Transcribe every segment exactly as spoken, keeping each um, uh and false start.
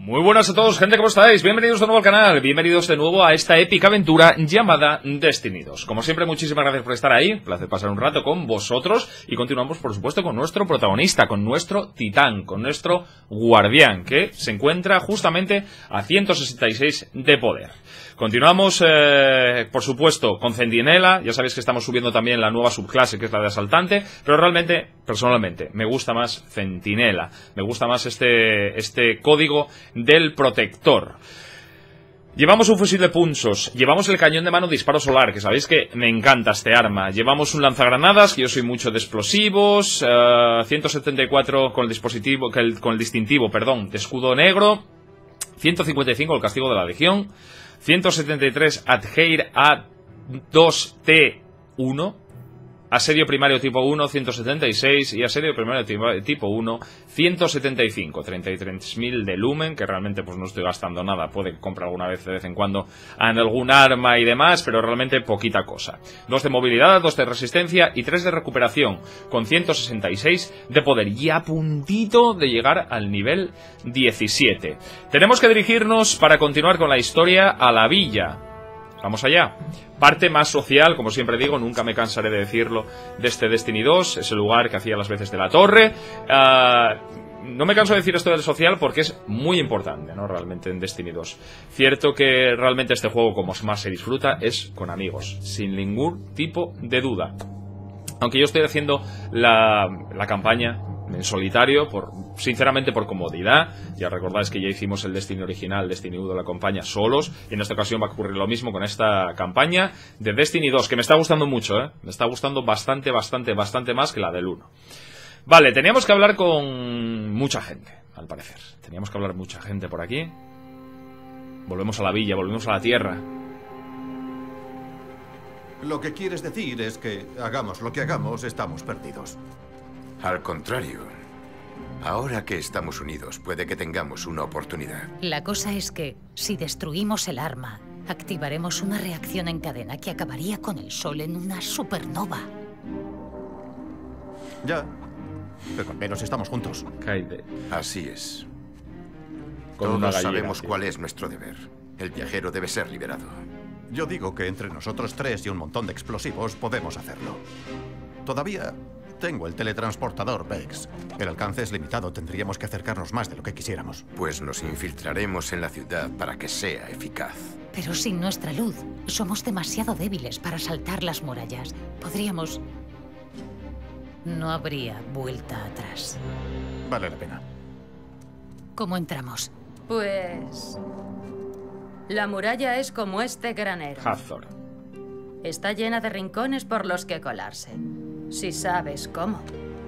Muy buenas a todos, gente, ¿cómo estáis? Bienvenidos de nuevo al canal, bienvenidos de nuevo a esta épica aventura llamada Destiny dos. Como siempre, muchísimas gracias por estar ahí, placer pasar un rato con vosotros y continuamos, por supuesto, con nuestro protagonista, con nuestro titán, con nuestro guardián, que se encuentra justamente a ciento sesenta y seis de poder. Continuamos, eh, por supuesto, con Centinela. Ya sabéis que estamos subiendo también la nueva subclase, que es la de asaltante, pero realmente, personalmente, me gusta más Centinela. Me gusta más este, este código del protector. Llevamos un fusil de punzos, llevamos el cañón de mano disparo solar, que sabéis que me encanta este arma. Llevamos un lanzagranadas, que yo soy mucho de explosivos, uh, ciento setenta y cuatro con el dispositivo, con el, con el distintivo, perdón, de escudo negro, ciento cincuenta y cinco el castigo de la legión, ciento setenta y tres Adheir A dos T uno, asedio primario tipo uno, ciento setenta y seis, y asedio primario tipo uno, ciento setenta y cinco, treinta y tres mil de lumen, que realmente pues no estoy gastando nada, puede comprar alguna vez de vez en cuando en algún arma y demás, pero realmente poquita cosa. dos de movilidad, dos de resistencia y tres de recuperación, con ciento sesenta y seis de poder, y a puntito de llegar al nivel diecisiete. Tenemos que dirigirnos, para continuar con la historia, a la villa. Vamos allá. Parte más social, como siempre digo, nunca me cansaré de decirlo, de este Destiny dos, ese lugar que hacía las veces de la torre. Uh, no me canso de decir esto del social porque es muy importante, ¿no? Realmente en Destiny dos. Cierto que realmente este juego, como más se disfruta, es con amigos, sin ningún tipo de duda. Aunque yo estoy haciendo la, la campaña en solitario, por, sinceramente por comodidad. Ya recordáis que ya hicimos el Destiny original, Destiny uno la campaña solos, y en esta ocasión va a ocurrir lo mismo con esta campaña de Destiny dos, que me está gustando mucho, ¿eh? Me está gustando bastante, bastante, bastante más que la del uno. Vale, teníamos que hablar con mucha gente, al parecer. Teníamos que hablar mucha gente por aquí. Volvemos a la villa, volvemos a la tierra. Lo que quieres decir es que, hagamos lo que hagamos, estamos perdidos. Al contrario, ahora que estamos unidos, puede que tengamos una oportunidad. La cosa es que, si destruimos el arma, activaremos una reacción en cadena que acabaría con el Sol en una supernova. Ya, pero al menos estamos juntos. Kaide. Así es. Con Todos una gallina, sabemos tío. cuál es nuestro deber. El viajero debe ser liberado. Yo digo que entre nosotros tres y un montón de explosivos podemos hacerlo. Todavía tengo el teletransportador Vex. El alcance es limitado, tendríamos que acercarnos más de lo que quisiéramos. Pues nos infiltraremos en la ciudad para que sea eficaz. Pero sin nuestra luz, somos demasiado débiles para saltar las murallas. Podríamos... No habría vuelta atrás. Vale la pena. ¿Cómo entramos? Pues... la muralla es como este granero. Hathor. Está llena de rincones por los que colarse. Si sabes cómo.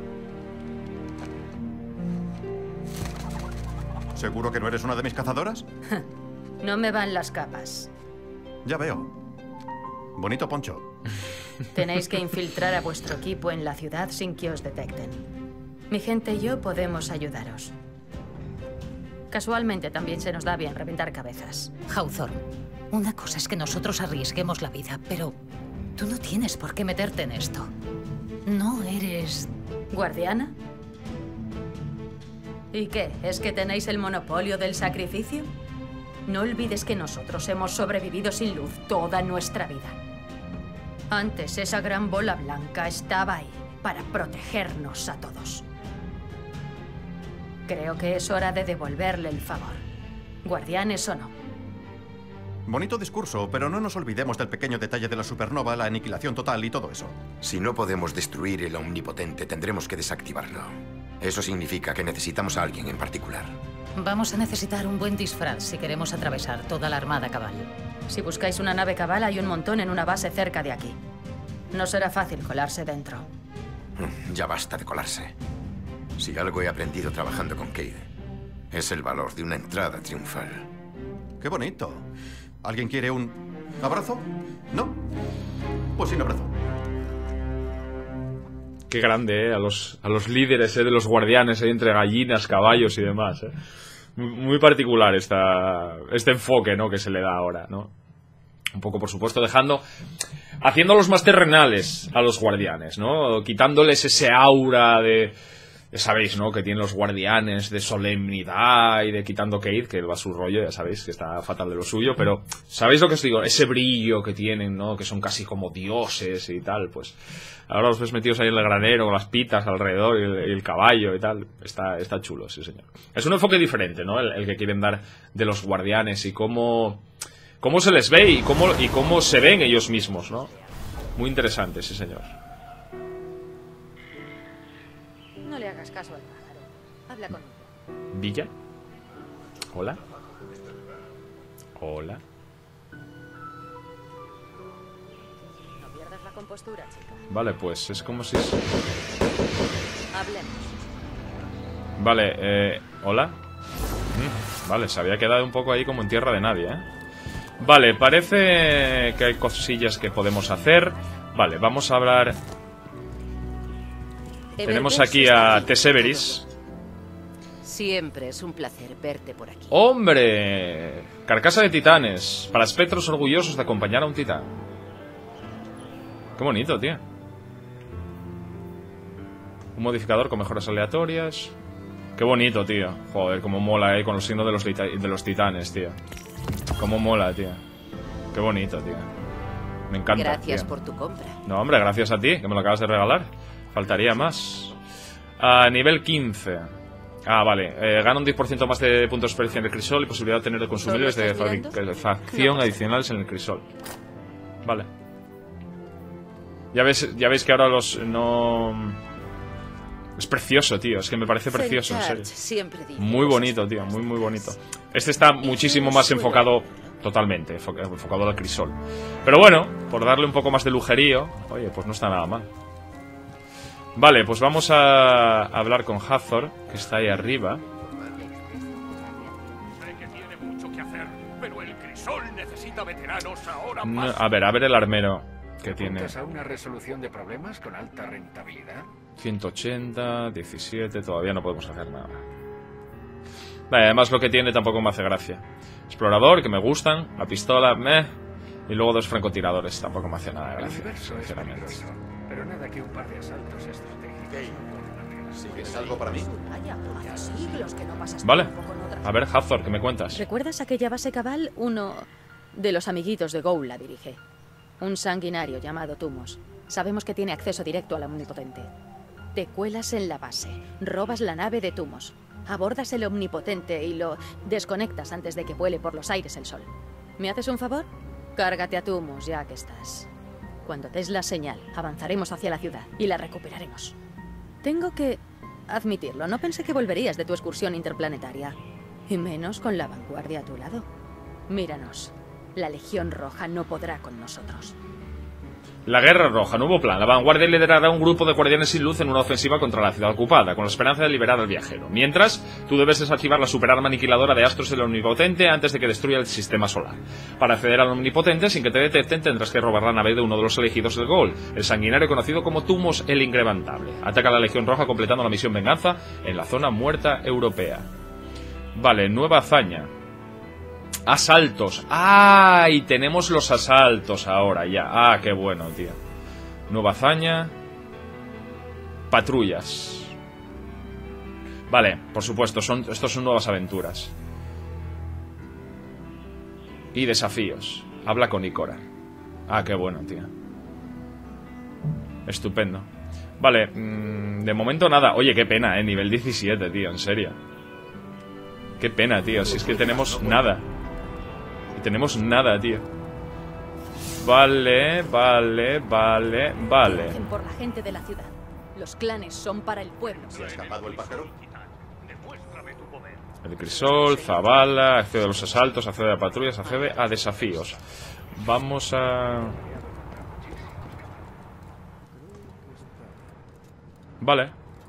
¿Seguro que no eres una de mis cazadoras? No me van las capas. Ya veo. Bonito poncho. Tenéis que infiltrar a vuestro equipo en la ciudad sin que os detecten. Mi gente y yo podemos ayudaros. Casualmente también se nos da bien reventar cabezas. Hawthorne, una cosa es que nosotros arriesguemos la vida, pero tú no tienes por qué meterte en esto. No eres... ¿Guardiana? ¿Y qué? ¿Es que tenéis el monopolio del sacrificio? No olvides que nosotros hemos sobrevivido sin luz toda nuestra vida. Antes esa gran bola blanca estaba ahí para protegernos a todos. Creo que es hora de devolverle el favor. Guardianes o no. Bonito discurso, pero no nos olvidemos del pequeño detalle de la supernova, la aniquilación total y todo eso. Si no podemos destruir el omnipotente, tendremos que desactivarlo. Eso significa que necesitamos a alguien en particular. Vamos a necesitar un buen disfraz si queremos atravesar toda la armada cabal. Si buscáis una nave cabal, hay un montón en una base cerca de aquí. No será fácil colarse dentro. Ya basta de colarse. Si algo he aprendido trabajando con Cayde, es el valor de una entrada triunfal. ¡Qué bonito! ¿Alguien quiere un abrazo? ¿No? Pues sin abrazo. Qué grande, ¿eh? A los, a los líderes, ¿eh? De los guardianes, ¿eh? Entre gallinas, caballos y demás, ¿eh? Muy, muy particular esta, este enfoque, ¿no? Que se le da ahora, ¿no? Un poco, por supuesto, dejando... haciéndolos más terrenales a los guardianes, ¿no? Quitándoles ese aura de... Ya sabéis, ¿no? Que tiene los guardianes de solemnidad y de quitando Cayde, que va a su rollo, ya sabéis que está fatal de lo suyo, pero ¿sabéis lo que os digo? Ese brillo que tienen, ¿no? Que son casi como dioses y tal, pues ahora os ves metidos ahí en el granero con las pitas alrededor y el, y el caballo y tal. Está, está chulo, sí señor. Es un enfoque diferente, ¿no? El, el que quieren dar de los guardianes y cómo, cómo se les ve y cómo, y cómo se ven ellos mismos, ¿no? Muy interesante, sí señor. No le hagas caso al pájaro. Habla con él. Villa. Hola. Hola. No pierdas la compostura, chica. Vale, pues es como si... Hablemos. Vale, eh... ¿hola? Mm, vale, se había quedado un poco ahí como en tierra de nadie, ¿eh? Vale, parece que hay cosillas que podemos hacer. Vale, vamos a hablar... Tenemos aquí a Tesseveris. Siempre es un placer verte por aquí. ¡Hombre! Carcasa de titanes. Para espectros orgullosos de acompañar a un titán. Qué bonito, tío. Un modificador con mejoras aleatorias. Qué bonito, tío. Joder, cómo mola, eh, con los signos de los, de los titanes, tío. Cómo mola, tío. Qué bonito, tío. Me encanta. Gracias tío. por tu compra. No, hombre, gracias a ti, que me lo acabas de regalar. Faltaría más. A nivel quince. Ah, vale. Eh, gana un diez por ciento más de puntos de experiencia en el crisol y posibilidad de tener de consumibles de facción adicionales en el crisol. Vale. Ya ves, ya veis que ahora los no... Es precioso, tío. Es que me parece precioso, en serio. Siempre dice Muy bonito, tío. Muy, muy bonito. Este está muchísimo más enfocado... Totalmente, enfocado al crisol. Pero bueno, por darle un poco más de lujerío... Oye, pues no está nada mal. Vale, pues vamos a hablar con Hathor, que está ahí arriba. Sé que tiene mucho que hacer, pero el crisol necesita veteranos ahora No, más. a ver, a ver el armero que tiene. ¿Apuntas a una resolución de problemas con alta rentabilidad? ciento ochenta, diecisiete, todavía no podemos hacer nada. Vale, además lo que tiene tampoco me hace gracia. Explorador, que me gustan, la pistola, meh. Y luego dos francotiradores, tampoco me hace nada de El gracia, universo es sinceramente. peligroso, pero nada que un par de asaltos estratégicos. ¿Sigues algo para mí? Vaya, hace siglos que no pasas Vale, tiempo con otras. a ver, Hathor, ¿qué me cuentas? ¿Recuerdas aquella base cabal? Uno de los amiguitos de Ghoul la dirige. Un sanguinario llamado Tumos. Sabemos que tiene acceso directo al Omnipotente. Te cuelas en la base, robas la nave de Tumos, abordas el Omnipotente y lo desconectas antes de que vuele por los aires el sol. ¿Me haces un favor? Cárgate a Tumos ya que estás. Cuando des la señal, avanzaremos hacia la ciudad y la recuperaremos. Tengo que admitirlo, no pensé que volverías de tu excursión interplanetaria. Y menos con la vanguardia a tu lado. Míranos. La Legión Roja no podrá con nosotros. La Guerra Roja, nuevo plan. La vanguardia liderará un grupo de guardianes sin luz en una ofensiva contra la ciudad ocupada, con la esperanza de liberar al viajero. Mientras, tú debes desactivar la superarma aniquiladora de astros del Omnipotente antes de que destruya el sistema solar. Para acceder al Omnipotente, sin que te detecten, tendrás que robar la nave de uno de los elegidos del Ghoul, el sanguinario conocido como Tumos el Inquebrantable. Ataca a la Legión Roja completando la misión Venganza en la zona muerta europea. Vale, nueva hazaña. Asaltos. ¡Ah! Y tenemos los asaltos ahora ya. ¡Ah, qué bueno, tío! Nueva hazaña. Patrullas. Vale, por supuesto, son, estos son nuevas aventuras. Y desafíos. Habla con Ikora. Ah, qué bueno, tío. Estupendo. Vale, mmm, de momento nada. Oye, qué pena, eh. Nivel diecisiete, tío, en serio. Qué pena, tío. Si es que tenemos nada. Tenemos nada, tío. Vale, vale, vale, vale. Hacen por la gente de la ciudad. Los clanes son para el pueblo. ¿Se ha escapado el pájaro? El crisol, Zavala, accede a los asaltos, accede a patrullas, accede a desafíos. Vamos a... Vale.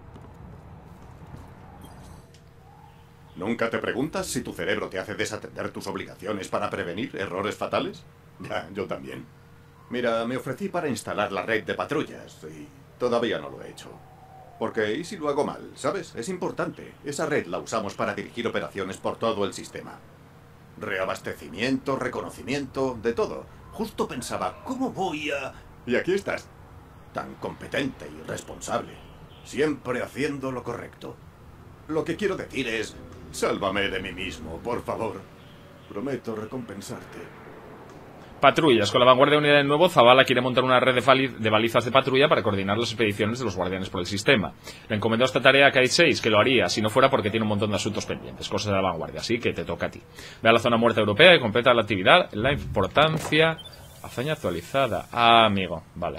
¿Nunca te preguntas si tu cerebro te hace desatender tus obligaciones para prevenir errores fatales? Ya, yo también. Mira, me ofrecí para instalar la red de patrullas y todavía no lo he hecho. Porque, ¿y si lo hago mal? ¿Sabes? Es importante. Esa red la usamos para dirigir operaciones por todo el sistema. Reabastecimiento, reconocimiento, de todo. Justo pensaba, ¿cómo voy a...? Y aquí estás. Tan competente y responsable. siempre haciendo lo correcto. Lo que quiero decir es, sálvame de mí mismo, por favor. Prometo recompensarte. Patrullas. Con la vanguardia unida de nuevo, Zavala quiere montar una red de, de balizas de patrulla para coordinar las expediciones de los guardianes por el sistema. Le encomendó esta tarea a Kaid seis, que lo haría, si no fuera porque tiene un montón de asuntos pendientes, cosas de la vanguardia, así que te toca a ti. Ve a la zona muerta europea y completa la actividad. La importancia... Hazaña actualizada. Ah, amigo, vale.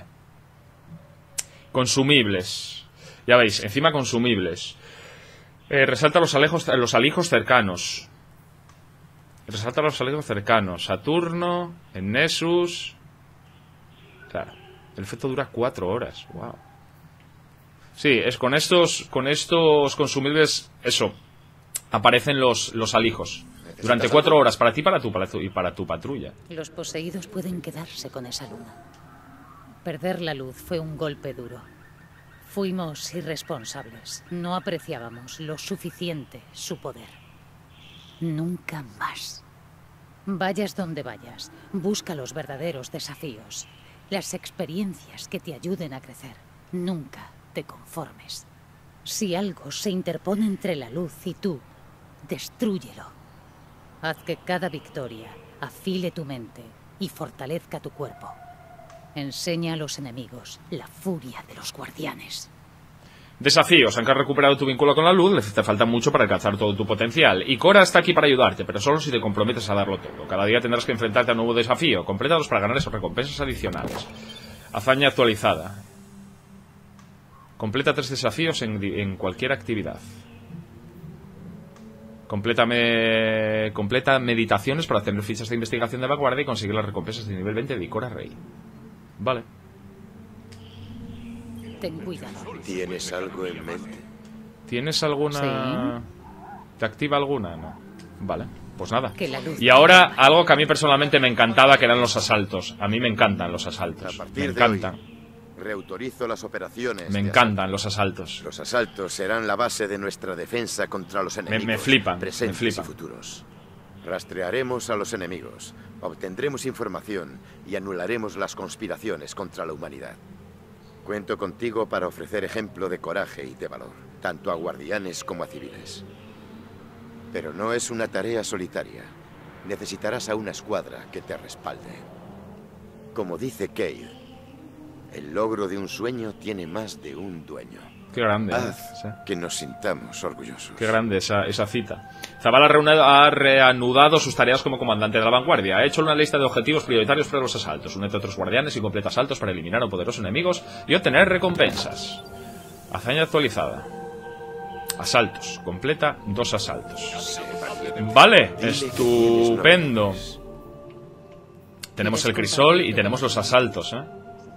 Consumibles. Ya veis, encima consumibles. Eh, resalta los, alejos, los alijos cercanos. Resalta los alijos cercanos. Saturno, en Nessus. Claro. El efecto dura cuatro horas. Wow. Sí, es con estos, con estos consumibles, eso. Aparecen los, los alijos. Durante cuatro horas, para ti para tu, para tu, y para tu patrulla. Los poseídos pueden quedarse con esa luna. Perder la luz fue un golpe duro. Fuimos irresponsables. No apreciábamos lo suficiente su poder. Nunca más. Vayas donde vayas, busca los verdaderos desafíos, las experiencias que te ayuden a crecer. Nunca te conformes. Si algo se interpone entre la luz y tú, destrúyelo. Haz que cada victoria afile tu mente y fortalezca tu cuerpo. Enseña a los enemigos la furia de los guardianes. Desafíos. Aunque has recuperado tu vínculo con la luz, te falta mucho para alcanzar todo tu potencial. Y Cora está aquí para ayudarte, pero solo si te comprometes a darlo todo. Cada día tendrás que enfrentarte a un nuevo desafío. Complétalos para ganar esas recompensas adicionales. Hazaña actualizada. Completa tres desafíos en, en cualquier actividad. Complétame, completa meditaciones para obtener fichas de investigación de vanguardia y conseguir las recompensas de nivel veinte de Ikora Rey. Vale. Ten cuidado. ¿Tienes algo en mente? ¿Tienes alguna...? Sí. ¿Te activa alguna? No. Vale, pues nada. Que la luz... Y ahora, algo que a mí personalmente me encantaba, que eran los asaltos. A mí me encantan los asaltos. A partir Me de hoy, encantan. reautorizo las operaciones. Me de encantan asalto. los asaltos. Los asaltos serán la base de nuestra defensa contra los enemigos. me flipan, presentes me flipan. y futuros. Rastrearemos a los enemigos, obtendremos información y anularemos las conspiraciones contra la humanidad. Cuento contigo para ofrecer ejemplo de coraje y de valor, tanto a guardianes como a civiles. Pero no es una tarea solitaria. Necesitarás a una escuadra que te respalde. Como dice Kaid, el logro de un sueño tiene más de un dueño. Qué grande. ¿eh? Haz Sí. que nos sintamos orgullosos. Qué grande esa, esa cita. Zavala ha reunado- ha reanudado sus tareas como comandante de la vanguardia. Ha hecho una lista de objetivos prioritarios para los asaltos. Únete a otros guardianes y completa asaltos para eliminar a poderosos enemigos y obtener recompensas. Hazaña actualizada. Asaltos. Completa dos asaltos. Vale, estupendo. Tenemos el crisol y tenemos los asaltos, ¿eh?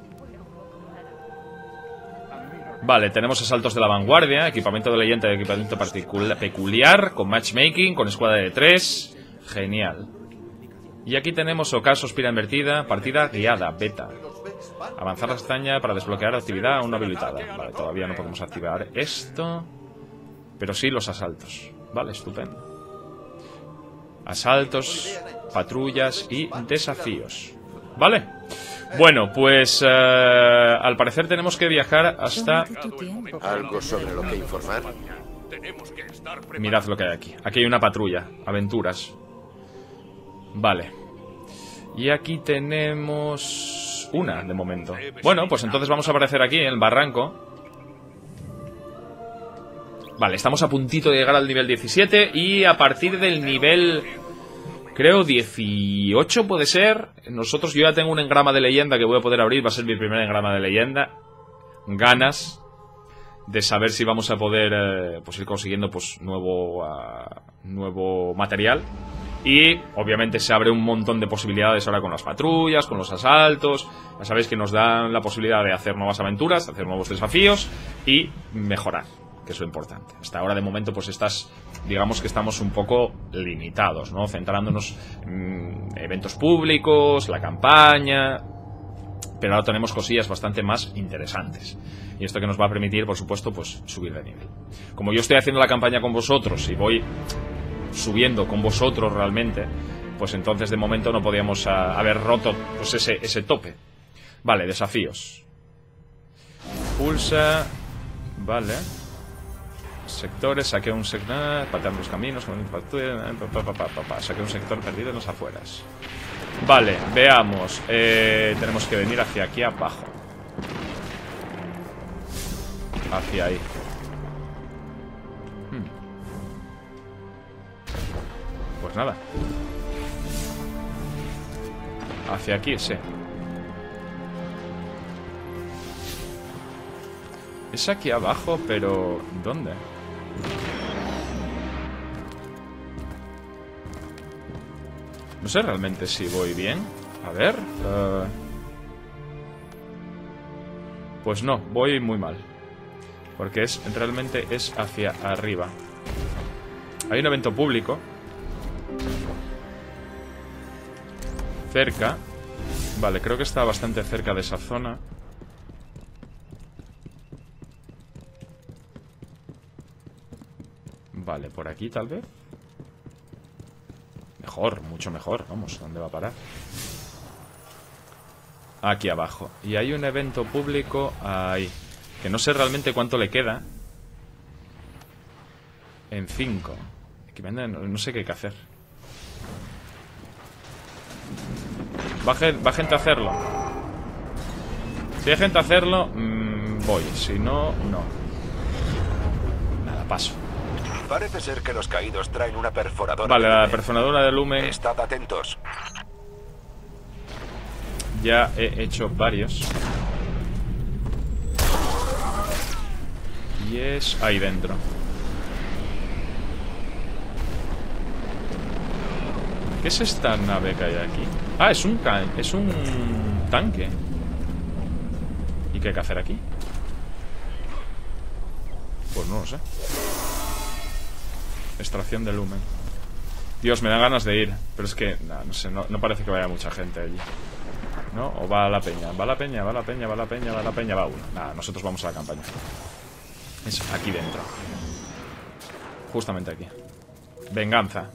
Vale, tenemos asaltos de la vanguardia, equipamiento de leyenda y equipamiento particula- peculiar, con matchmaking, con escuadra de tres. Genial. Y aquí tenemos ocaso, espira invertida, partida guiada, beta. Avanzar la hazaña para desbloquear actividad aún no habilitada. Vale, todavía no podemos activar esto, pero sí los asaltos. Vale, estupendo. Asaltos, patrullas y desafíos. Vale. Bueno, pues eh, al parecer tenemos que viajar hasta... Tómate tu tiempo. ¿Algo sobre lo que informar? Tenemos que estar preparados. Mirad lo que hay aquí. Aquí hay una patrulla. Aventuras. Vale. Y aquí tenemos... una, de momento. Bueno, pues entonces vamos a aparecer aquí, en el barranco. Vale, estamos a puntito de llegar al nivel diecisiete. Y a partir del nivel... creo dieciocho puede ser. Nosotros, yo ya tengo un engrama de leyenda que voy a poder abrir. Va a ser mi primer engrama de leyenda. Ganas de saber si vamos a poder eh, pues ir consiguiendo pues nuevo uh, nuevo material. Y obviamente se abre un montón de posibilidades ahora con las patrullas, con los asaltos. Ya sabéis que nos dan la posibilidad de hacer nuevas aventuras, hacer nuevos desafíos y mejorar, que es lo importante. Hasta ahora de momento pues estás, digamos que estamos un poco limitados, ¿no? Centrándonos en eventos públicos, la campaña, pero ahora tenemos cosillas bastante más interesantes. Y esto que nos va a permitir, por supuesto, pues subir de nivel. Como yo estoy haciendo la campaña con vosotros y voy subiendo con vosotros realmente, pues entonces de momento no podíamos a, haber roto pues ese, ese tope. Vale, desafíos. Pulsa... Vale. Sectores, saqué un sector, pateando los caminos, saqué un sector perdido en las afueras. Vale, veamos. Eh, tenemos que venir hacia aquí abajo. Hacia ahí. Hmm. Pues nada. Hacia aquí, sí. Es aquí abajo, pero... ¿dónde? No sé realmente si voy bien. A ver... Uh... Pues no, voy muy mal. Porque es realmente es hacia arriba. Hay un evento público cerca. Vale, creo que está bastante cerca de esa zona. Vale, por aquí tal vez. Mejor, mucho mejor. Vamos, ¿dónde va a parar? Aquí abajo. Y hay un evento público ahí. Que no sé realmente cuánto le queda. En cinco. No sé qué hay que hacer. Va, va gente a hacerlo. Si hay gente a hacerlo, mmm, voy. Si no, no. Nada, paso. Parece ser que los caídos traen una perforadora. Vale, de la lumen. perforadora de lumen. Estad atentos. Ya he hecho varios. Y es ahí dentro. ¿Qué es esta nave que hay aquí? Ah, es un ca es un tanque. ¿Y qué hay que hacer aquí? Pues no lo sé. Extracción de lumen. Dios, me da ganas de ir. Pero es que, nah, no sé, no, no parece que vaya mucha gente allí. ¿No? O va a la peña. Va a la peña, va a la peña, va a la peña, va a la peña, va uno. Nada, nosotros vamos a la campaña. Es aquí dentro. Justamente aquí. Venganza.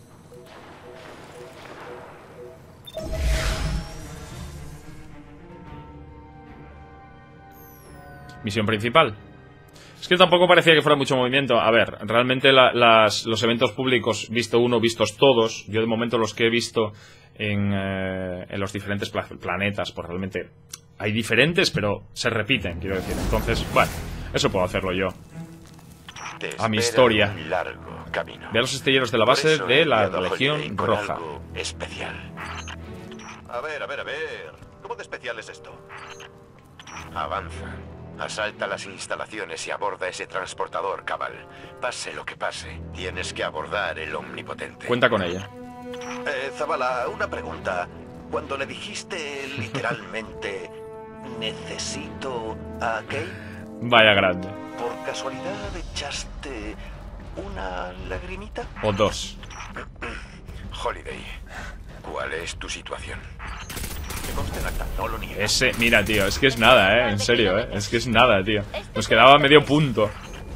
Misión principal. Es que tampoco parecía que fuera mucho movimiento. A ver, realmente la, las, los eventos públicos, visto uno, vistos todos. Yo de momento los que he visto en, eh, en los diferentes pla planetas, pues realmente hay diferentes, pero se repiten, quiero decir. Entonces, bueno, eso puedo hacerlo yo. A mi historia. Un largo camino. Ve a los astilleros de la base de la Legión Roja. Especial. A ver, a ver, a ver. ¿Cómo de especial es esto? Avanza. Asalta las instalaciones y aborda ese transportador, Cabal. Pase lo que pase, tienes que abordar el Omnipotente. Cuenta con ella. Eh, Zavala, una pregunta. Cuando le dijiste literalmente necesito a Kate, vaya grande. ¿por casualidad echaste una lagrimita? O dos. Holiday, ¿cuál es tu situación? Que conste en acta, no lo niegues. Ese, mira, tío, es que es nada, eh. En serio, eh. Es que es nada, tío. Nos quedaba medio punto.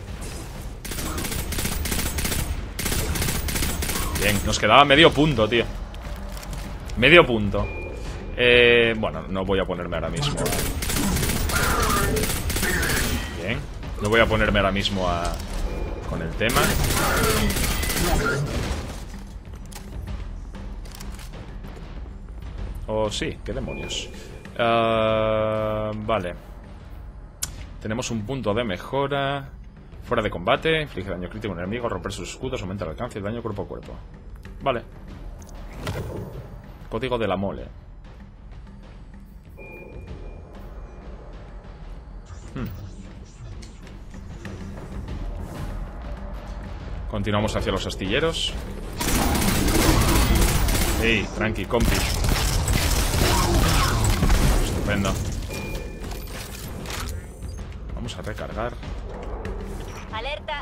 Bien, nos quedaba medio punto, tío. Medio punto. Eh, bueno, no voy a ponerme ahora mismo a... Bien. No voy a ponerme ahora mismo a... con el tema. Oh, sí, qué demonios. Uh, vale. Tenemos un punto de mejora. Fuera de combate, inflige daño crítico a un enemigo, romper sus escudos, aumenta el alcance y el daño cuerpo a cuerpo. Vale. Código de la mole. Hmm. Continuamos hacia los astilleros. Ey, tranqui, compi. Estupendo. Vamos a recargar. Alerta.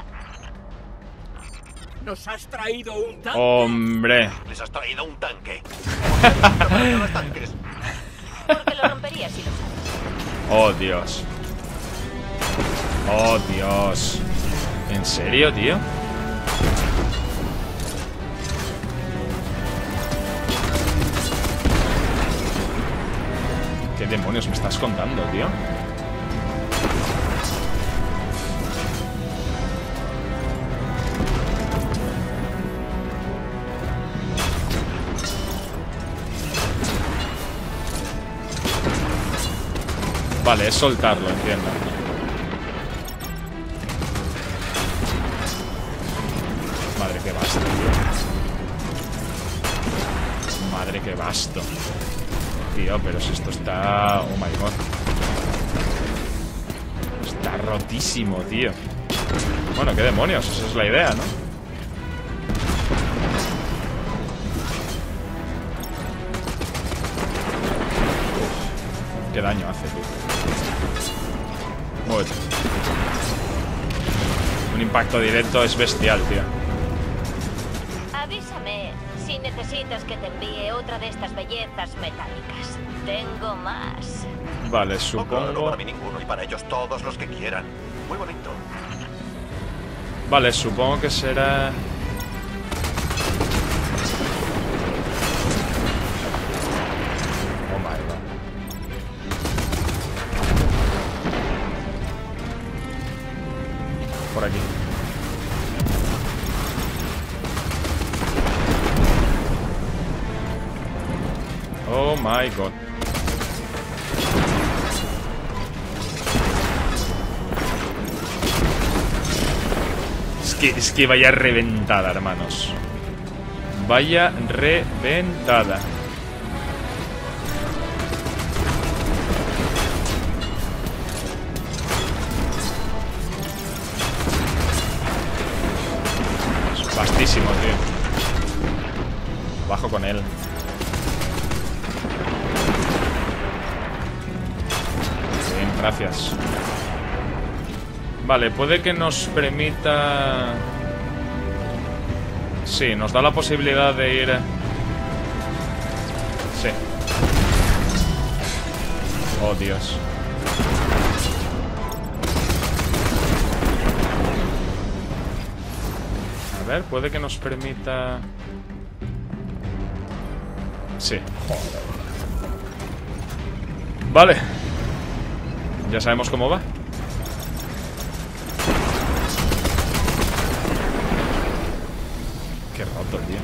Nos has traído un tanque. Hombre. Les has traído un tanque. Los tanques. Porque lo rompería si lo sabes. Oh, Dios. Oh, Dios. ¿En serio, tío? ¿Qué demonios me estás contando, tío? Vale, es soltarlo, entiendo. Madre que basto, tío. Madre que basto. Tío, pero si esto está... Oh my god. Está rotísimo, tío. Bueno, qué demonios, esa es la idea, ¿no? Qué daño hace, tío. Muévete. Un impacto directo es bestial, tío. Avísame si necesitas que te envíe otra de estas bellezas metálicas. Tengo más. Vale, No, supongo... para mí ninguno y para ellos todos los que quieran. Muy bonito. Vale, supongo que será... Oh my god. Por aquí. Oh my god. Es que, es que vaya reventada, hermanos. Vaya reventada. Es vastísimo, tío. Abajo con él. Bien, gracias. Vale, puede que nos permita... Sí, nos da la posibilidad de ir... Sí. Oh, Dios. A ver, puede que nos permita... Sí. Joder. Vale. Ya sabemos cómo va. Qué roto, tío.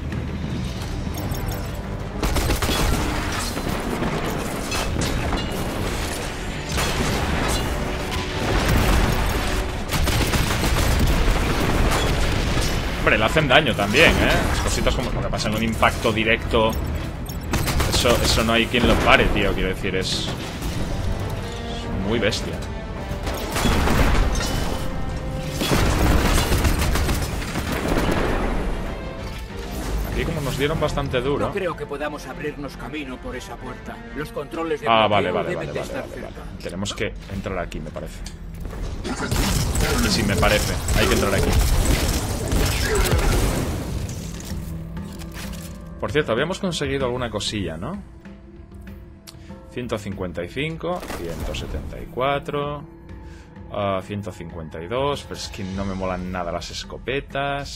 Hombre, le hacen daño también, ¿eh? Las cositas como lo que pasa en un impacto directo. Eso, eso no hay quien lo pare, tío. Quiero decir, es... es muy bestia. Aquí como nos dieron bastante duro. No creo que podamos abrirnos camino por esa puerta. Los controles de Ah, bloqueo vale, vale, deben vale, de vale, estar vale, cerca. vale. Tenemos que entrar aquí, me parece. Y sí, me parece. Hay que entrar aquí. Por cierto, habíamos conseguido alguna cosilla, ¿no? ciento cincuenta y cinco, ciento setenta y cuatro, uh, ciento cincuenta y dos, pero es que no me molan nada las escopetas.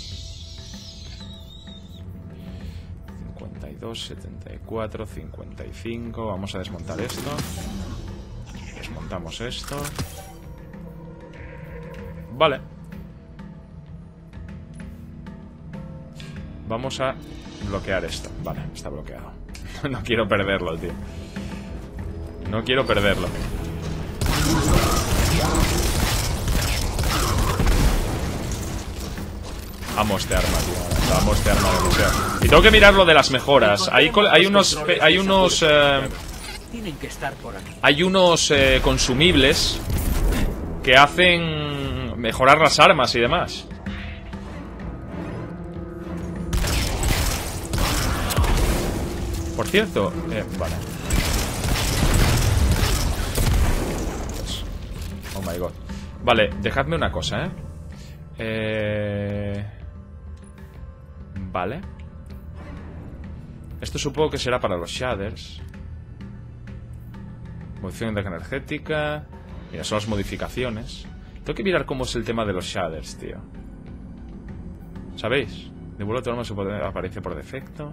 cincuenta y dos, setenta y cuatro, cincuenta y cinco. Vamos a desmontar esto. Desmontamos esto. Vale. Vamos a bloquear esto. Vale, está bloqueado. No quiero perderlo, tío. No quiero perderlo. Amo este arma, tío. Amo este arma de museo. Y tengo que mirar lo de las mejoras. Hay, hay unos... Hay unos... Eh, Tienen que estar por aquí. hay unos eh, consumibles que hacen mejorar las armas y demás. Por cierto... Eh, vale. Oh my god. Vale, dejadme una cosa, ¿eh? Eh... Vale. Esto supongo que será para los shaders. Modificación de energética. Mira, son las modificaciones. Tengo que mirar cómo es el tema de los shaders, tío. ¿Sabéis? Devuelve tu arma, su poder aparece por defecto.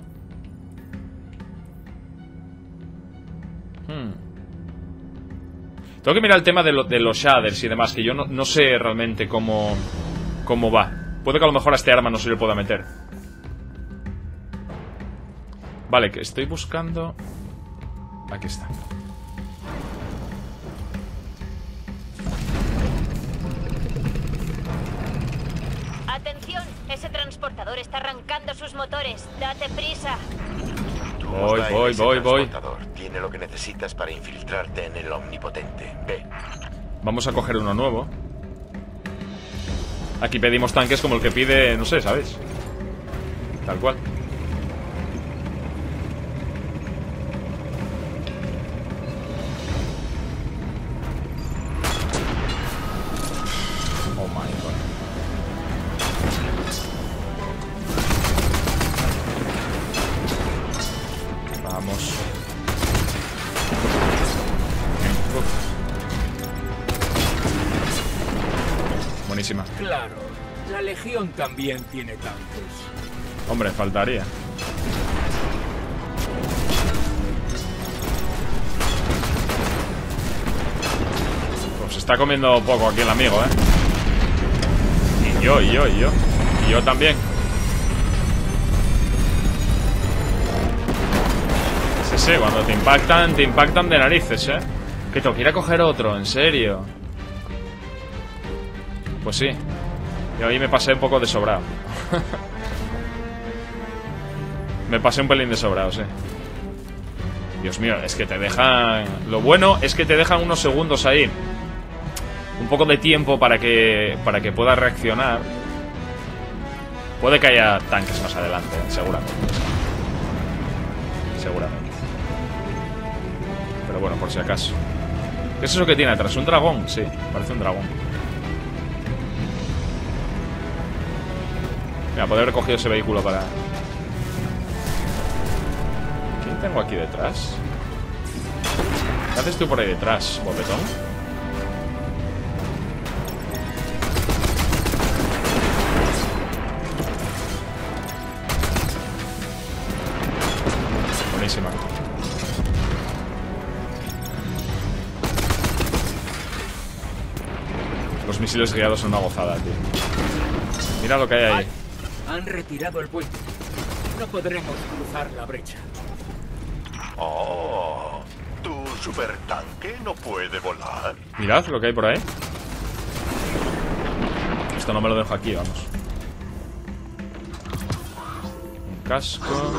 Hmm. Tengo que mirar el tema de, lo, de los shaders y demás, que yo no, no sé realmente cómo, cómo va. Puede que a lo mejor a este arma no se le pueda meter. Vale, que estoy buscando... Aquí está. Atención, ese transportador está arrancando sus motores. Date prisa. Voy, voy, voy, voy. Tiene lo que necesitas para infiltrarte en el omnipotente. Ve. Vamos a coger uno nuevo. Aquí pedimos tanques como el que pide, no sé, ¿sabes? Tal cual. Oh my god. Vamos. Uf. Buenísima. Claro, la Legión también tiene tanques. Hombre, faltaría. Pues se está comiendo poco aquí el amigo, ¿eh? Y yo, y yo, y yo. Y yo también. Sí, sí, cuando te impactan, te impactan de narices, ¿eh? Que tengo que ir a coger otro, en serio. Pues sí. Y hoy me pasé un poco de sobrado. Me pasé un pelín de sobrado, sí. Dios mío, es que te dejan... Lo bueno es que te dejan unos segundos ahí. Un poco de tiempo para que para que puedas reaccionar. Puede que haya tanques más adelante, seguramente. Seguramente. Pero bueno, por si acaso. ¿Qué es eso que tiene atrás? ¿Un dragón? Sí, parece un dragón. Mira, podría haber cogido ese vehículo para... ¿Quién tengo aquí detrás? ¿Qué haces tú por ahí detrás, bofetón? Buenísima. Los misiles guiados son una gozada, tío. Mira lo que hay ahí. Han retirado el puente. No podremos cruzar la brecha. Oh, ¿tu supertanque no puede volar? Mirad lo que hay por ahí. Esto no me lo dejo aquí, vamos. Un casco.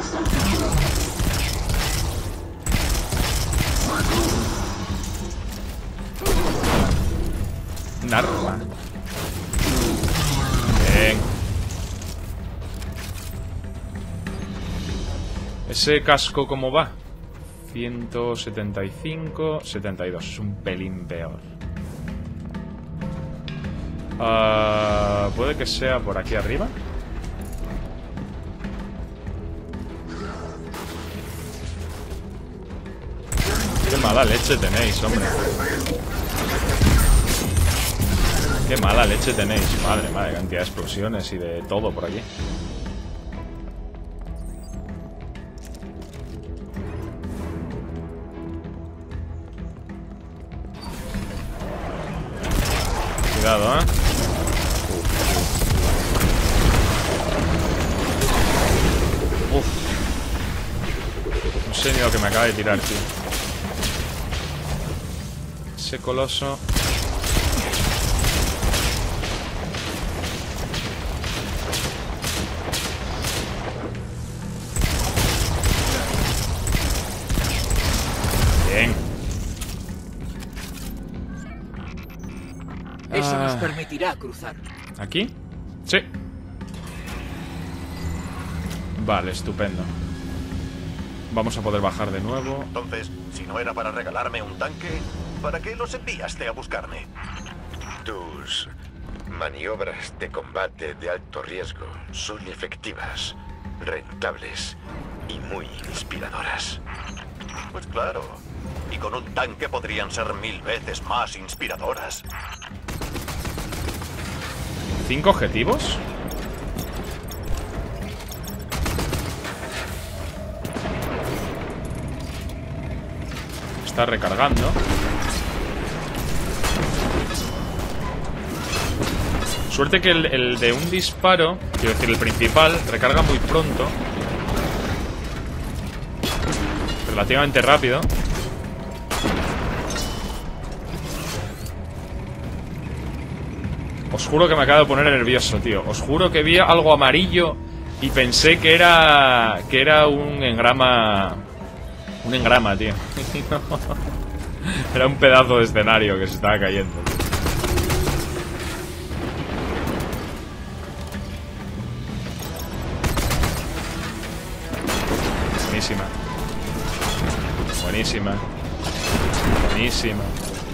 Un arma. Bien. Ese casco, ¿cómo va? ciento setenta y cinco, setenta y dos. Es un pelín peor. Uh, ¿Puede que sea por aquí arriba? Qué mala leche tenéis, hombre. Qué mala leche tenéis. Madre, madre, cantidad de explosiones y de todo por aquí. Cuidado, ¿eh? Uf. No sé ni lo que me acaba de tirar, tío. Ese coloso. Bien. Eso nos permitirá cruzar. ¿Aquí? Sí. Vale, estupendo. Vamos a poder bajar de nuevo. Entonces, si no era para regalarme un tanque, ¿para qué los enviaste a buscarme? Tus maniobras de combate de alto riesgo son efectivas, rentables y muy inspiradoras. Pues claro. Y con un tanque podrían ser mil veces más inspiradoras. ¿Cinco objetivos? Está recargando. Suerte que el, el de un disparo, quiero decir, el principal, recarga muy pronto. Relativamente rápido. Os juro que me acabo de poner nervioso, tío. Os juro que vi algo amarillo y pensé que era... Que era un engrama... Un engrama, tío. Era un pedazo de escenario que se estaba cayendo, tío. Buenísima. Buenísima. Buenísima.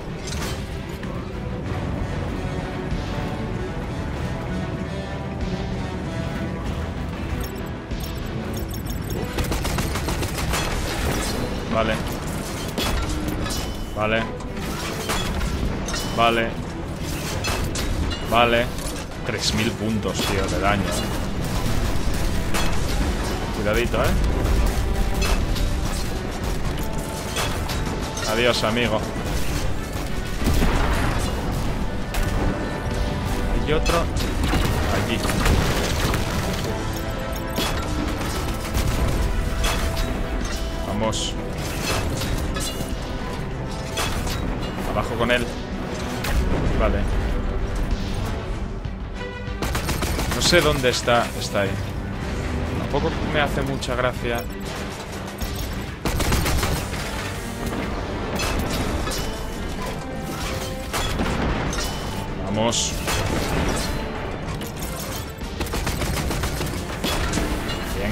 Vale. Vale. Vale. Vale. tres mil puntos, tío, de daño. Cuidadito, eh. Adiós, amigo. Y otro aquí. Vamos. Abajo con él. Vale. No sé dónde está. Está ahí. Tampoco me hace mucha gracia. Vamos. Bien.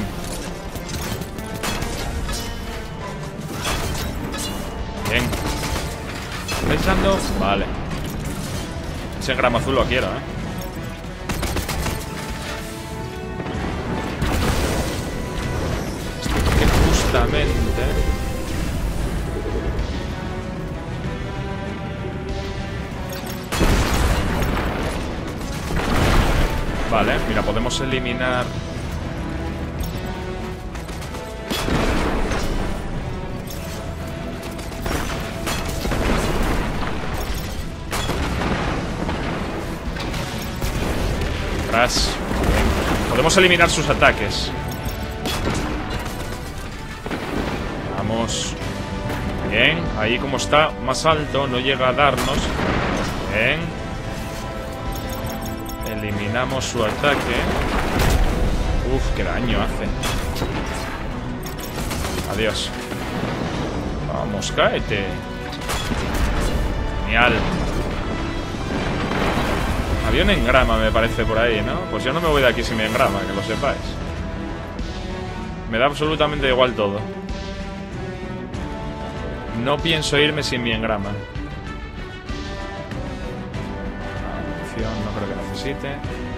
Bien. ¿Estáis dando? Vale. Ese gramo azul lo quiero, ¿eh? Este que justamente... Vale, mira, podemos eliminar... Tras. Podemos eliminar sus ataques. Vamos. Bien, ahí como está más alto, no llega a darnos. Bien. Eliminamos su ataque. Uf, qué daño hace. Adiós. Vamos, cáete. Genial. Había un engrama, me parece, por ahí, ¿no? Pues yo no me voy de aquí sin mi engrama, que lo sepáis. Me da absolutamente igual todo. No pienso irme sin mi engrama. No creo que necesite.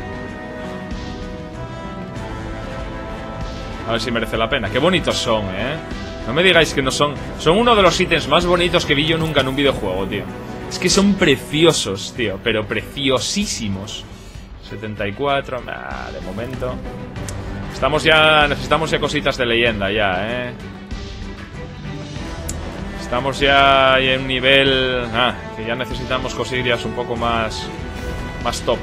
A ver si merece la pena. Qué bonitos son, eh. No me digáis que no son. Son uno de los ítems más bonitos que vi yo nunca en un videojuego, tío. Es que son preciosos, tío. Pero preciosísimos. setenta y cuatro. Nah, de momento. Estamos ya. Necesitamos ya cositas de leyenda, ya, eh. Estamos ya en un nivel. Ah, que ya necesitamos cosillas un poco más. Más top.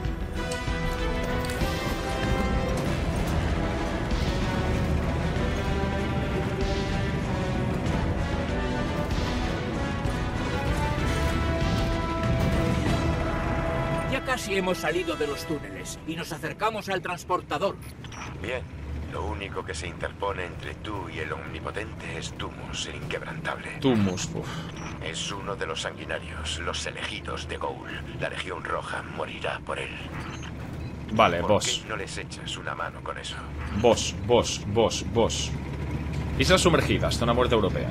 Ya casi hemos salido de los túneles y nos acercamos al transportador. Bien. Lo único que se interpone entre tú y el omnipotente es Tumus, el inquebrantable. Tumus, uf. Es uno de los sanguinarios, los elegidos de Ghoul. La Legión Roja morirá por él. Vale, ¿Por boss. qué no les echas una mano con eso? Boss, boss, boss, boss. Islas sumergidas, zona muerte europea.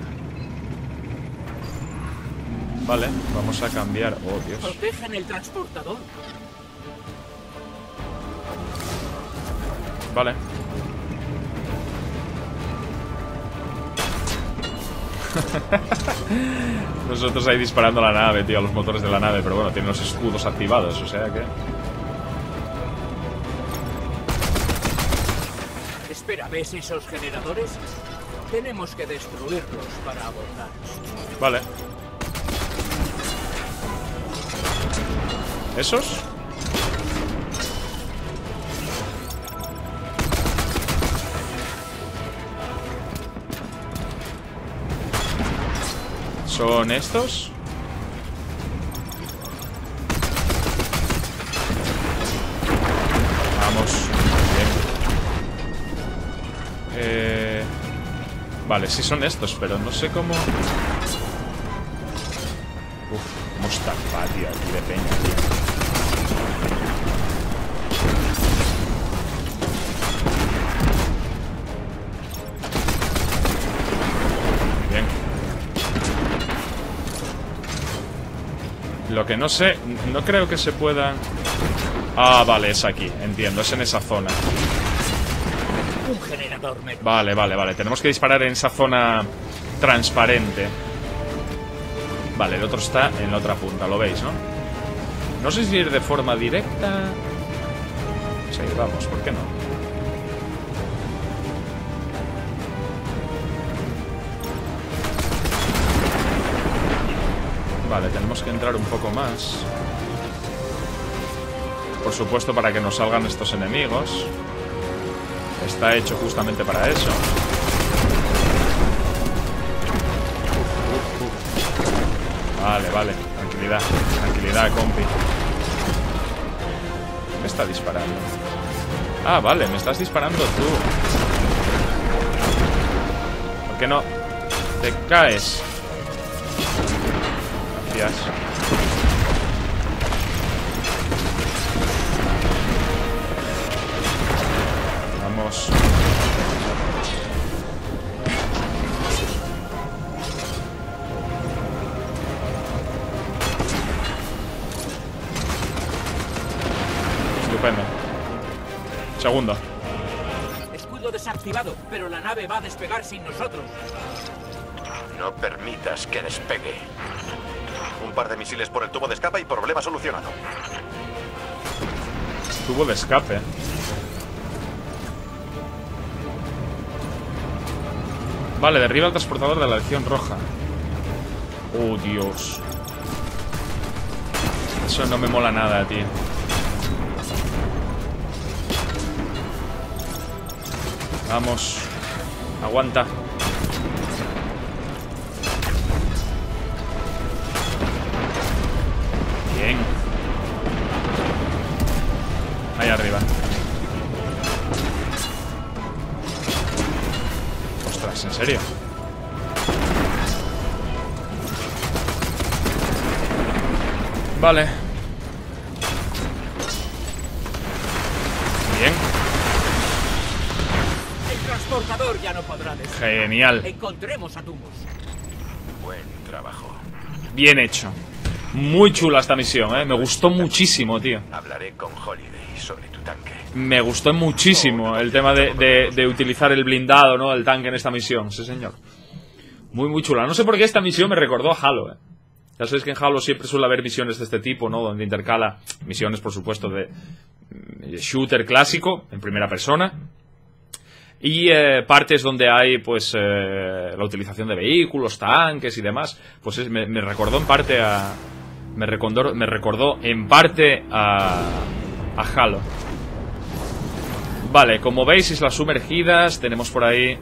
Vale, vamos a cambiar. Oh, Dios. Protejan el transportador. Vale. Nosotros ahí disparando a la nave, tío, a los motores de la nave. Pero bueno, tiene los escudos activados, o sea que... Espera, ¿ves esos generadores? Tenemos que destruirlos para abordar. Vale. ¿Esos? ¿Son estos? Eh... Vale, sí son estos, pero no sé cómo... Uf, cómo está el patio aquí de peña, tío. Bien. Lo que no sé, no creo que se pueda... Ah, vale, es aquí, entiendo, es en esa zona. Un generador me... Vale, vale, vale. Tenemos que disparar en esa zona transparente. Vale, el otro está en la otra punta, lo veis, ¿no? No sé si ir de forma directa. Sí, vamos, ¿por qué no? Vale, tenemos que entrar un poco más. Por supuesto, para que nos salgan estos enemigos. Está hecho justamente para eso. Vale, vale. Tranquilidad. Tranquilidad, compi. ¿Me está disparando? Ah, vale. Me estás disparando tú. ¿Por qué no te caes? Gracias. Vamos. Estupendo. Segundo. Escudo desactivado, pero la nave va a despegar sin nosotros. No permitas que despegue. Un par de misiles por el tubo de escape y problema solucionado. Tubo de escape. Vale, derriba el transportador de la Legión Roja. Oh, Dios. Eso no me mola nada, tío. Vamos. Aguanta. Bien. Ahí arriba. Ostras, ¿en serio? Vale. Bien. El transportador ya no podrá despegar. Genial. Encontremos a Tumus. Buen trabajo. Bien hecho. Muy chula esta misión, ¿eh? Me gustó muchísimo, tío. Hablaré con Holiday sobre tu tanque. Me gustó muchísimo el tema de, de, de utilizar el blindado, ¿no? El tanque en esta misión, sí señor. Muy, muy chula. No sé por qué esta misión me recordó a Halo, ¿eh? Ya sabéis que en Halo siempre suele haber misiones de este tipo, ¿no? Donde intercala misiones, por supuesto, de, de shooter clásico, en primera persona. Y eh, partes donde hay, pues, eh, la utilización de vehículos, tanques y demás. Pues es, me, me recordó en parte a... Me recordó, me recordó en parte a, a Halo. Vale, como veis, islas sumergidas. Tenemos por ahí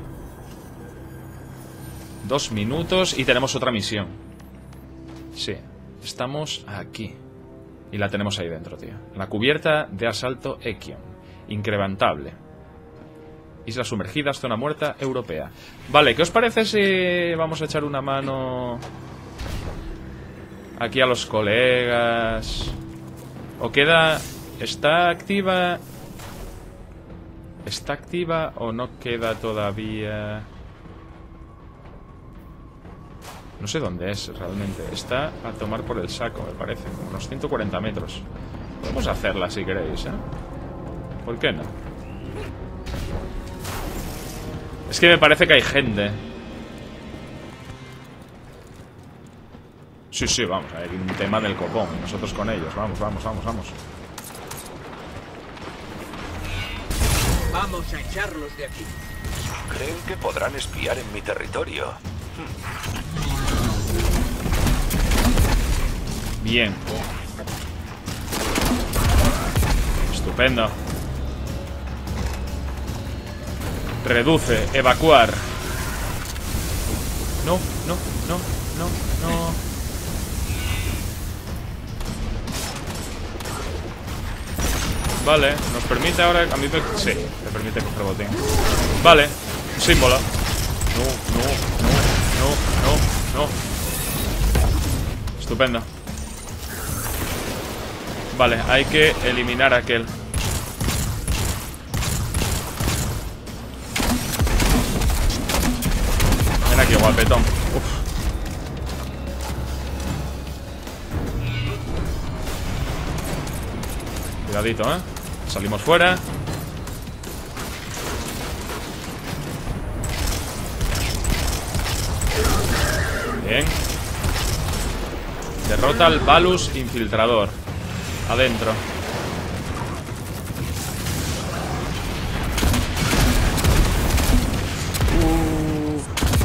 dos minutos y tenemos otra misión. Sí, estamos aquí. Y la tenemos ahí dentro, tío. La cubierta de asalto Ekion. Incrementable. Islas sumergidas, zona muerta, europea. Vale, ¿qué os parece si vamos a echar una mano aquí a los colegas? ¿O queda... ¿Está activa? ¿Está activa o no queda todavía? No sé dónde es realmente. Está a tomar por el saco, me parece. Unos ciento cuarenta metros. Podemos hacerla si queréis, ¿eh? ¿Por qué no? Es que me parece que hay gente. Sí, sí, vamos. Hay un tema del copón. Nosotros con ellos. Vamos, vamos, vamos, vamos. Vamos a echarlos de aquí. Creen que podrán espiar en mi territorio. Bien. Estupendo. Reduce, evacuar. No, no, no, no, no. Vale, nos permite ahora... A mí me... Sí, me permite coger botín. Vale. Un símbolo. No, no, no, no, no, no. Estupendo. Vale, hay que eliminar a aquel. Ven aquí, guapetón. Uf. Cuidadito, ¿eh? Salimos fuera. Bien. Derrota al Valus Infiltrador. Adentro. Uh.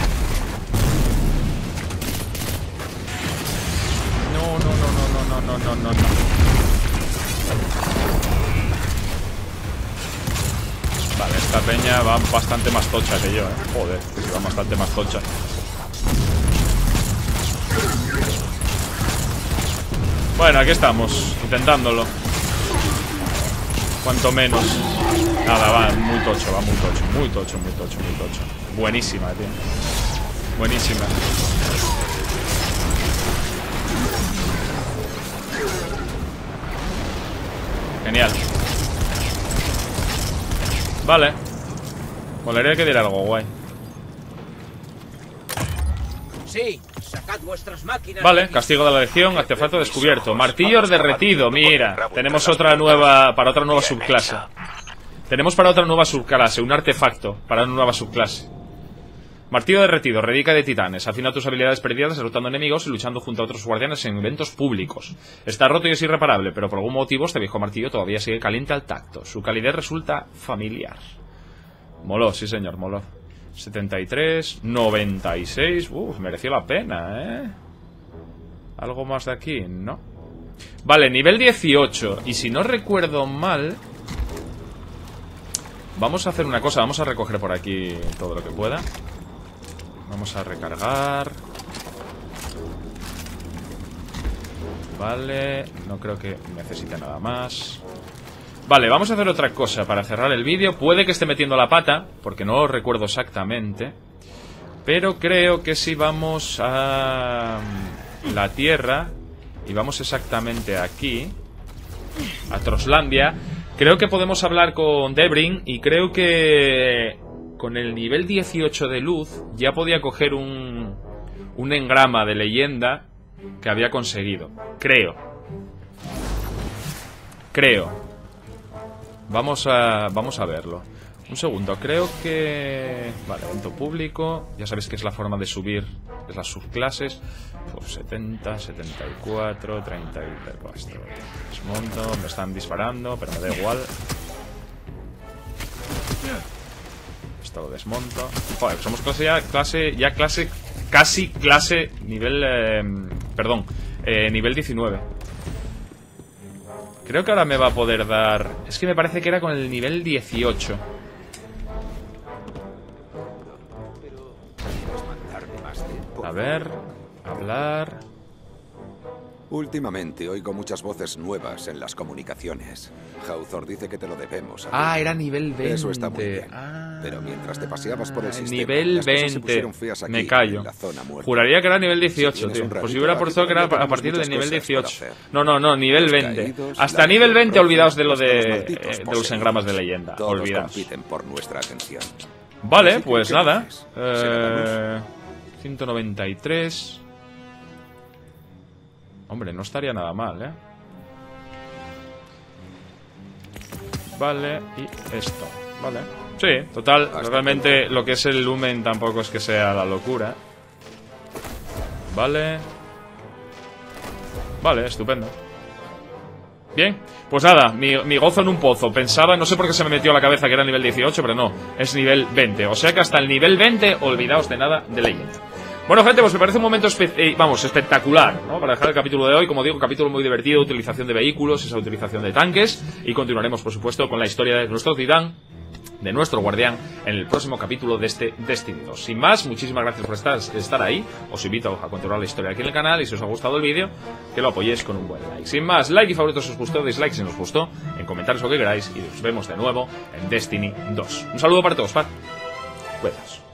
No, no, no, no, no, no, no, no, no. Vale, esta peña va bastante más tocha que yo, eh. Joder, que sí va bastante más tocha. Bueno, aquí estamos, intentándolo. Cuanto menos. Nada, va muy tocho, va muy tocho, muy tocho, muy tocho, muy tocho. Buenísima, tío. Buenísima. Genial. Vale. Molaría que diera algo guay. Sí, sacad vuestras máquinas. Vale, castigo de la legión, artefacto descubierto. Martillo derretido, mira. Tenemos otra nueva, para otra nueva subclase. Tenemos para otra nueva subclase, un artefacto para una nueva subclase. Martillo derretido, reliquia de titanes. Afina tus habilidades perdidas derrotando enemigos y luchando junto a otros guardianes en eventos públicos. Está roto y es irreparable, pero por algún motivo este viejo martillo todavía sigue caliente al tacto. Su calidez resulta familiar. Moló, sí señor, moló. setenta y tres, noventa y seis. Uf, mereció la pena, ¿eh? ¿Algo más de aquí? No. Vale, nivel dieciocho. Y si no recuerdo mal, vamos a hacer una cosa. Vamos a recoger por aquí todo lo que pueda. Vamos a recargar. Vale, no creo que necesite nada más. Vale, vamos a hacer otra cosa para cerrar el vídeo. Puede que esté metiendo la pata, porque no lo recuerdo exactamente. Pero creo que si vamos a la Tierra y vamos exactamente aquí, a Troslandia, creo que podemos hablar con Debrin. Y creo que con el nivel dieciocho de luz ya podía coger un, un engrama de leyenda que había conseguido. Creo. Creo. Vamos a, vamos a verlo. Un segundo, creo que... Vale, evento público. Ya sabéis que es la forma de subir, es las subclases. Pues setenta, setenta y cuatro, treinta y tres. Desmonto, me están disparando, pero me da igual. Esto lo desmonto. Joder, somos clase ya, clase, ya clase, casi clase nivel... Eh, perdón, eh, nivel diecinueve. Creo que ahora me va a poder dar... Es que me parece que era con el nivel dieciocho. A ver... Hablar... Últimamente oigo muchas voces nuevas en las comunicaciones. Hawthorne dice que te lo debemos. Ah, era nivel veinte. Eso está muy bien. Ah, pero mientras te paseabas por el sistema, nivel las cosas se veinte. pusieron feas aquí, Me callo. en la zona muerta. Juraría que era nivel dieciocho, Si tío. un Pues si ratito, hubiera aquí puesto que era todavía a partir del tenemos nivel muchas cosas dieciocho. para hacer. No, no, no, nivel Los veinte. caídos, Hasta la nivel veinte, roza, olvidaos de lo hasta los de, malditos eh, de los poseídos. engramas de leyenda. Todos Olvidaos. compiten por nuestra atención. Vale, Así que, pues ¿qué nada. dices? ¿Será la Eh, ciento noventa y tres. Hombre, no estaría nada mal, ¿eh? Vale, y esto. Vale. Sí, total. Hasta Realmente lo que es el lumen tampoco es que sea la locura. Vale. Vale, estupendo. Bien, pues nada, mi, mi gozo en un pozo. Pensaba, no sé por qué se me metió a la cabeza que era nivel dieciocho, pero no, es nivel veinte. O sea que hasta el nivel veinte, olvidaos de nada de leyenda. Bueno, gente, pues me parece un momento espe eh, vamos, espectacular, ¿no? Para dejar el capítulo de hoy. Como digo, capítulo muy divertido, utilización de vehículos, esa utilización de tanques. Y continuaremos, por supuesto, con la historia de nuestro titán, de nuestro guardián, en el próximo capítulo de este Destiny dos. Sin más, muchísimas gracias por estar, estar ahí. Os invito a continuar la historia aquí en el canal. Y si os ha gustado el vídeo, que lo apoyéis con un buen like. Sin más, like y favoritos si os gustó, dislike si no os gustó, en comentarios lo que queráis. Y nos vemos de nuevo en Destiny dos. Un saludo para todos, paz. Cuidaos.